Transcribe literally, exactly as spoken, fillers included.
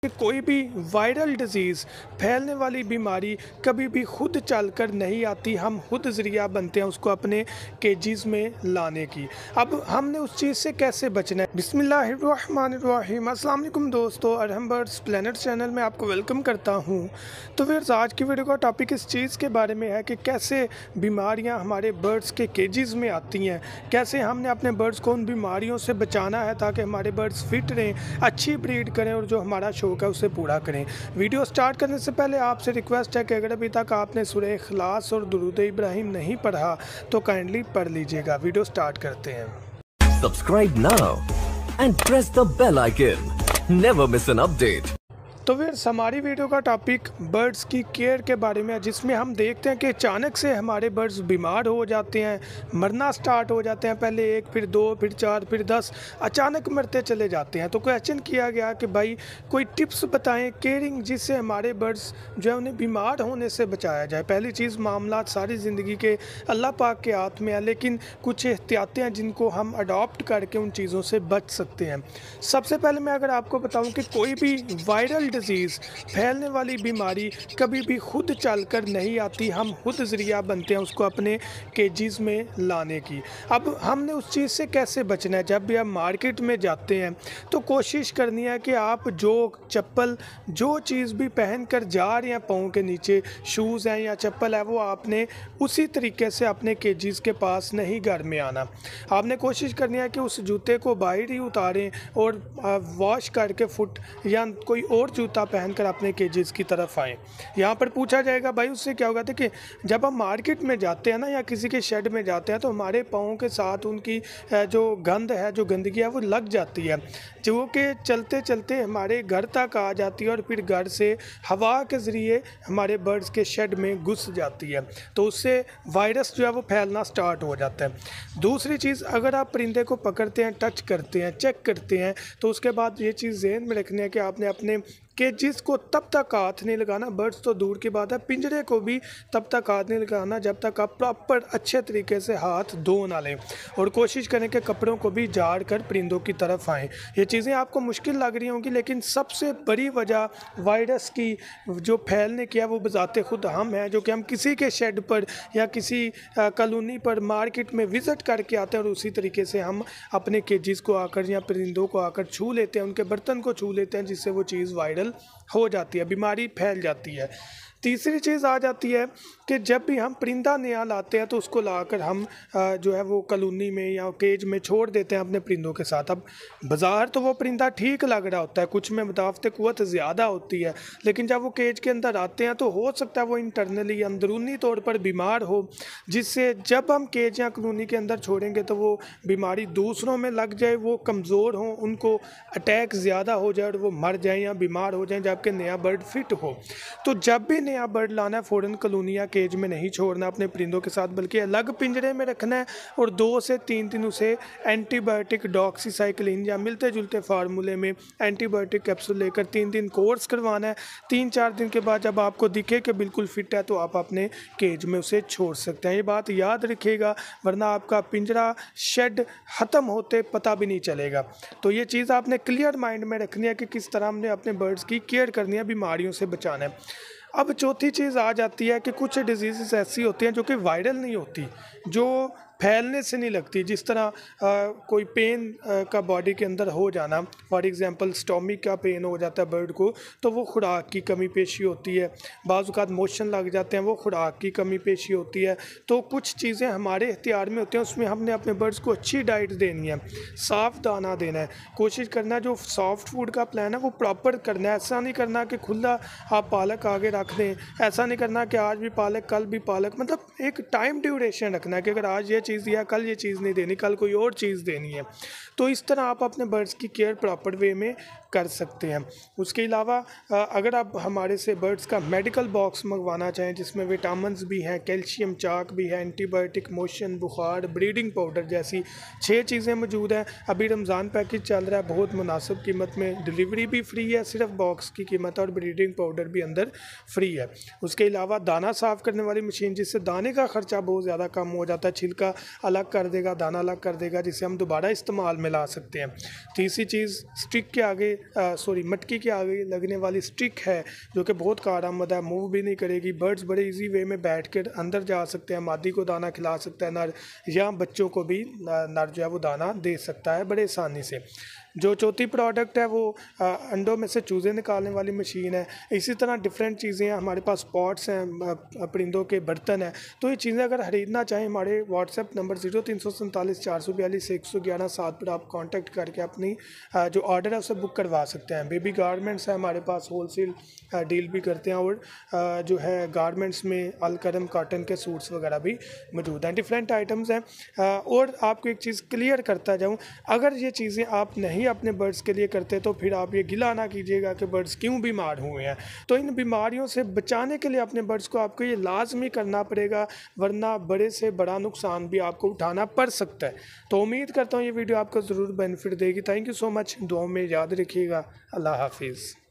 कि कोई भी वायरल डिजीज़ फैलने वाली बीमारी कभी भी खुद चलकर नहीं आती, हम खुद ज़रिया बनते हैं उसको अपने केजेस में लाने की। अब हमने उस चीज़ से कैसे बचना है। बिस्मिल्लाहिर्रहमानिर्रहीम। अस्सलाम वालेकुम दोस्तों, अरहम बर्ड्स प्लैनेट चैनल में आपको वेलकम करता हूँ। तो फिर आज की वीडियो का टॉपिक इस चीज़ के बारे में है कि कैसे बीमारियाँ हमारे बर्ड्स के केजेस में आती हैं, कैसे हमने अपने बर्ड्स को उन बीमारियों से बचाना है ताकि हमारे बर्ड्स फिट रहें, अच्छी ब्रीड करें और जो हमारा शौक है उसे पूरा करें। वीडियो स्टार्ट करने से पहले आपसे रिक्वेस्ट है कि अगर अभी तक आपने सूरह इखलास और दुरूद इब्राहिम नहीं पढ़ा तो काइंडली पढ़ लीजिएगा। वीडियो स्टार्ट करते हैं। Subscribe now and press the bell icon. Never miss an update. तो फिर हमारी वीडियो का टॉपिक बर्ड्स की केयर के बारे में है, जिसमें हम देखते हैं कि अचानक से हमारे बर्ड्स बीमार हो जाते हैं, मरना स्टार्ट हो जाते हैं। पहले एक, फिर दो, फिर चार, फिर दस, अचानक मरते चले जाते हैं। तो क्वेश्चन किया गया कि भाई कोई टिप्स बताएं केयरिंग जिससे हमारे बर्ड्स जो है उन्हें बीमार होने से बचाया जाए। पहली चीज़, मामला सारी ज़िंदगी के अल्लाह पाक के हाथ में है, लेकिन कुछ एहतियातें हैं जिनको हम अडॉप्ट करके उन चीज़ों से बच सकते हैं। सबसे पहले मैं अगर आपको बताऊँ कि कोई भी वायरल डिजीज़ फैलने वाली बीमारी कभी भी खुद चलकर नहीं आती, हम खुद ज़रिया बनते हैं उसको अपने केजेस में लाने की। अब हमने उस चीज़ से कैसे बचना है। जब भी आप मार्केट में जाते हैं तो कोशिश करनी है कि आप जो चप्पल जो चीज़ भी पहन कर जा रहे हैं, पाँव के नीचे शूज़ हैं या चप्पल है, वो आपने उसी तरीके से अपने केजेस के पास नहीं घर में आना। आपने कोशिश करनी है कि उस जूते को बाहर ही उतारें और वॉश करके फुट या कोई और जूता पहनकर अपने केजेस की तरफ आएँ। यहाँ पर पूछा जाएगा भाई उससे क्या होगा। देखिए, जब हम मार्केट में जाते हैं ना या किसी के शेड में जाते हैं तो हमारे पाँव के साथ उनकी जो गंद है, जो गंदगी है वो लग जाती है, जो कि चलते चलते हमारे घर तक आ जाती है और फिर घर से हवा के ज़रिए हमारे बर्ड्स के शेड में घुस जाती है। तो उससे वायरस जो है वो फैलना स्टार्ट हो जाता है। दूसरी चीज़, अगर आप परिंदे को पकड़ते हैं, टच करते हैं, चेक करते हैं, तो उसके बाद ये चीज़ ज़हन में रखनी है कि आपने अपने केजेस को तब तक हाथ नहीं लगाना, बर्ड्स तो दूर की बात है, पिंजरे को भी तब तक हाथ नहीं लगाना जब तक आप प्रॉपर अच्छे तरीके से हाथ धो ना लें। और कोशिश करें कि कपड़ों को भी झाड़ कर परिंदों की तरफ आएँ। ये चीज़ें आपको मुश्किल लग रही होंगी, लेकिन सबसे बड़ी वजह वायरस की जो फैलने की है वो बजाते खुद हम हैं, जो कि हम किसी के शेड पर या किसी कॉलोनी पर मार्केट में विज़िट करके आते हैं और उसी तरीके से हम अपने केजेस को आकर या परिंदों को आकर छू लेते हैं, उनके बर्तन को छू लेते हैं, जिससे वो चीज़ वायरल हो जाती है, बीमारी फैल जाती है। तीसरी चीज़ आ जाती है कि जब भी हम परिंदा नया लाते हैं तो उसको लाकर हम जो है वो कॉलोनी में या केज में छोड़ देते हैं अपने परिंदों के साथ। अब बाज़ार तो वो परिंदा ठीक लग रहा होता है, कुछ में मुदाफ़त क़ुव्वत ज़्यादा होती है, लेकिन जब वो केज के अंदर आते हैं तो हो सकता है वो इंटरनली अंदरूनी तौर पर बीमार हो, जिससे जब हम केज या कॉलोनी के अंदर छोड़ेंगे तो वो बीमारी दूसरों में लग जाए, वो कमज़ोर हों, उनको अटैक ज़्यादा हो जाए और वो मर जाएँ या बीमार हो जाएँ, जबकि नया बर्ड फिट हो। तो जब भी नया बर्ड लाना है, फ़ौरन कॉलोनी या केज में नहीं छोड़ना अपने परिंदों के साथ, बल्कि अलग पिंजरे में रखना है और दो से तीन दिन उसे एंटीबायोटिक डॉक्सीसाइक्लिन या मिलते जुलते फार्मूले में एंटीबायोटिक कैप्सूल लेकर तीन दिन कोर्स करवाना है। तीन चार दिन के बाद जब आपको दिखे कि बिल्कुल फिट है तो आप अपने केज में उसे छोड़ सकते हैं। ये बात याद रखिएगा, वरना आपका पिंजरा शेड ख़त्म होते पता भी नहीं चलेगा। तो ये चीज़ आपने क्लियर माइंड में रखनी है कि किस तरह हमने अपने बर्ड्स की केयर करनी है, बीमारियों से बचाना है। अब चौथी चीज़ आ जाती है कि कुछ डिजीज़ ऐसी होती हैं जो कि वायरल नहीं होती, जो फैलने से नहीं लगती। जिस तरह आ, कोई पेन आ, का बॉडी के अंदर हो जाना, फॉर एग्जांपल स्टोमिक का पेन हो जाता है बर्ड को, तो वो खुराक की कमी पेशी होती है। बाज़ औक़ात मोशन लग जाते हैं, वो खुराक की कमी पेशी होती है। तो कुछ चीज़ें हमारे इख्तियार में होती हैं, उसमें हमने अपने बर्ड्स को अच्छी डाइट देनी है, साफ़ दाना देना है, कोशिश करना है जो सॉफ्ट फूड का प्लान है वो प्रॉपर करना है। ऐसा नहीं करना कि खुला आप पालक आगे रख दें, ऐसा नहीं करना कि आज भी पालक कल भी पालक, मतलब एक टाइम ड्यूरेशन रखना है कि अगर आज ये चीज़ दिया, कल ये चीज़ नहीं देनी, कल कोई और चीज़ देनी है। तो इस तरह आप अपने बर्ड्स की केयर प्रॉपर वे में कर सकते हैं। उसके अलावा अगर आप हमारे से बर्ड्स का मेडिकल बॉक्स मंगवाना चाहें जिसमें विटामिन्स भी हैं, कैल्शियम चाक भी है, एंटीबायोटिक, मोशन, बुखार, ब्रीडिंग पाउडर जैसी छः चीज़ें मौजूद हैं। अभी रमज़ान पैकेज चल रहा है, बहुत मुनासिब कीमत में, डिलीवरी भी फ्री है, सिर्फ बॉक्स की कीमत और ब्रीडिंग पाउडर भी अंदर फ्री है। उसके अलावा दाना साफ़ करने वाली मशीन, जिससे दाने का ख़र्चा बहुत ज़्यादा कम हो जाता है, छिलका अलग कर देगा, दाना अलग कर देगा, जिसे हम दोबारा इस्तेमाल में ला सकते हैं। तीसरी चीज़, स्टिक के आगे सॉरी मटकी के आगे लगने वाली स्टिक है जो कि बहुत कारआमद है, मूव भी नहीं करेगी। बर्ड्स बड़े इजी वे में बैठ कर अंदर जा सकते हैं, मादी को दाना खिला सकता है नर, या बच्चों को भी नर जो है वो दाना दे सकता है बड़े आसानी से। जो चौथी प्रोडक्ट है वो अंडों में से चूज़े निकालने वाली मशीन है। इसी तरह डिफरेंट चीज़ें हैं, हमारे पास पॉट्स हैं, परिंदों के बर्तन हैं। तो ये चीज़ें अगर ख़रीदना चाहें हमारे व्हाट्सएप नंबर ज़ीरो तीन सौ सैंतालीस चार सौ बयालीस एक सौ ग्यारह सात पर आप कांटेक्ट करके अपनी जो ऑर्डर है उसे बुक करवा सकते हैं। बेबी गारमेंट्स है हमारे पास, होलसेल डील भी करते हैं, और जो है गारमेंट्स में अलकरम कॉटन के सूट्स वगैरह भी मौजूद हैं, डिफरेंट आइटम्स हैं। और आपको एक चीज़ क्लियर करता जाऊँ, अगर ये चीज़ें आप नहीं अपने बर्ड्स के लिए करते तो फिर आप ये गिला ना कीजिएगा कि बर्ड्स क्यों बीमार हुए हैं। तो इन बीमारियों से बचाने के लिए अपने बर्ड्स को आपको ये लाजमी करना पड़ेगा, वरना बड़े से बड़ा नुकसान भी आपको उठाना पड़ सकता है। तो उम्मीद करता हूँ ये वीडियो आपको ज़रूर बेनिफिट देगी। थैंक यू सो मच, दुआओं में याद रखिएगा। अल्लाह हाफिज़।